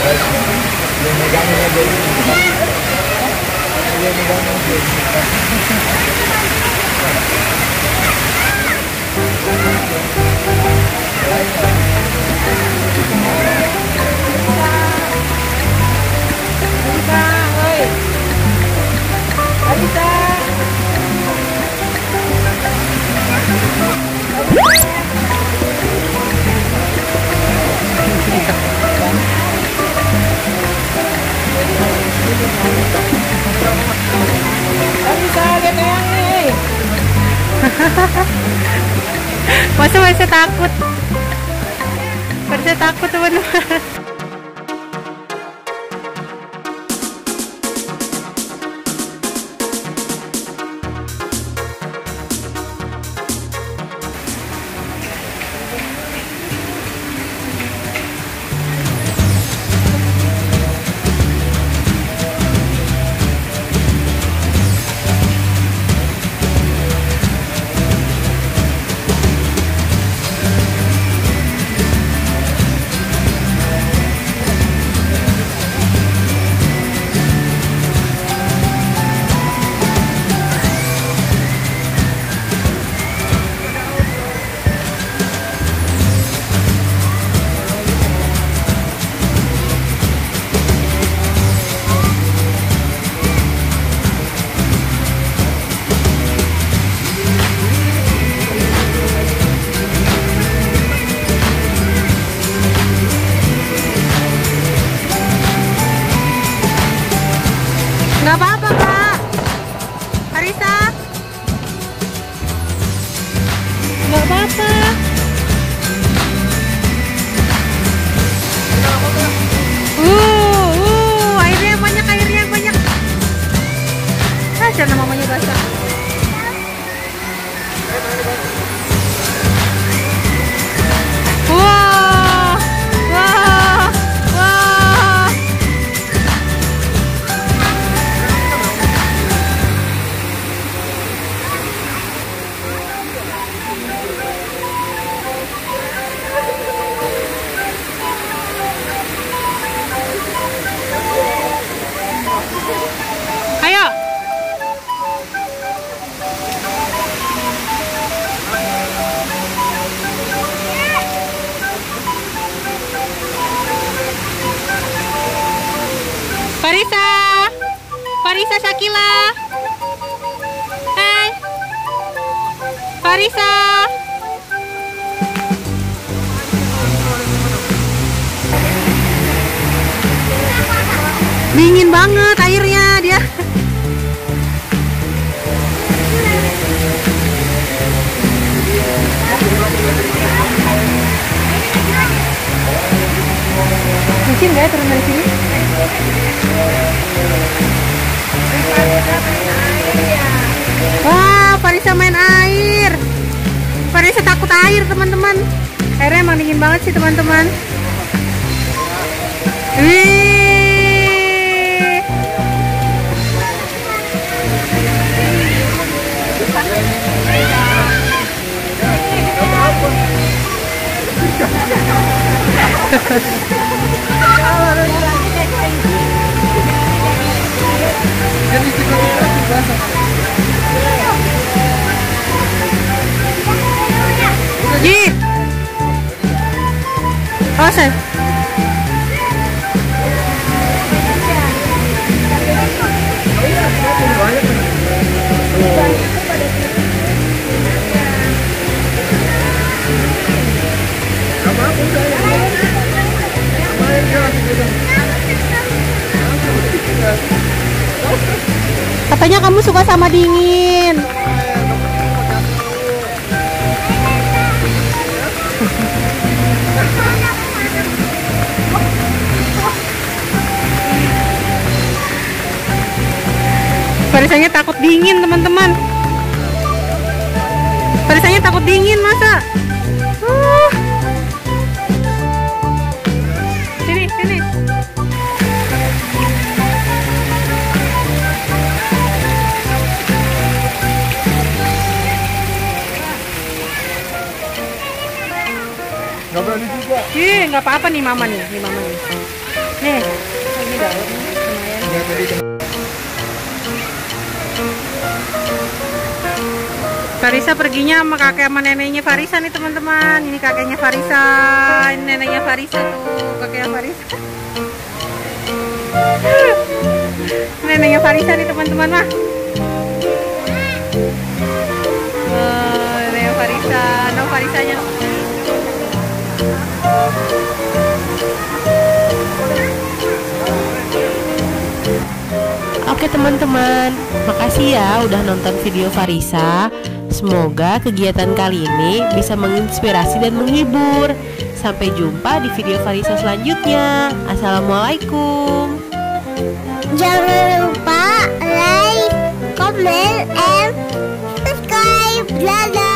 Dia megangin aja ini. Dia megangin aja ini. Masa masih takut? Masih takut teman-teman. Nggak apa-apa, Kak. Arisa. Nggak apa-apa. Airnya banyak, airnya banyak. Jangan mamanya basah. Ayo. Farisa. Farisa Shakila. Hai. Farisa. Dingin banget airnya dia. Mungkin nggak ya turun dari sini? Wah, Farisa main air. Farisa takut air, teman-teman. Airnya emang dingin banget sih, teman-teman. Wih. Ji. Oh, saya. Katanya kamu suka sama dingin. Farisanya takut dingin, teman-teman. Farisanya takut dingin, masa? Sini, sini. Nggak berani juga. Nggak apa-apa nih mama nih, mama nih. Nih, ini daun lumayan. Enggak tadi Farisa perginya sama kakek sama neneknya Farisa nih teman-teman. Ini kakeknya Farisa, ini neneknya Farisa tuh, kakeknya Farisa. Neneknya Farisa nih teman-teman mah. Neneknya Farisa, no Farisanya. Oke teman-teman, makasih ya udah nonton video Farisa. Semoga kegiatan kali ini bisa menginspirasi dan menghibur. Sampai jumpa di video Farisa selanjutnya. Assalamualaikum. Jangan lupa like, comment, and subscribe. Dadah.